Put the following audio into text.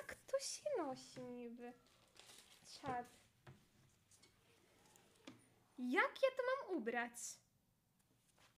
Jak to się nosi niby? Czad. Jak ja to mam ubrać?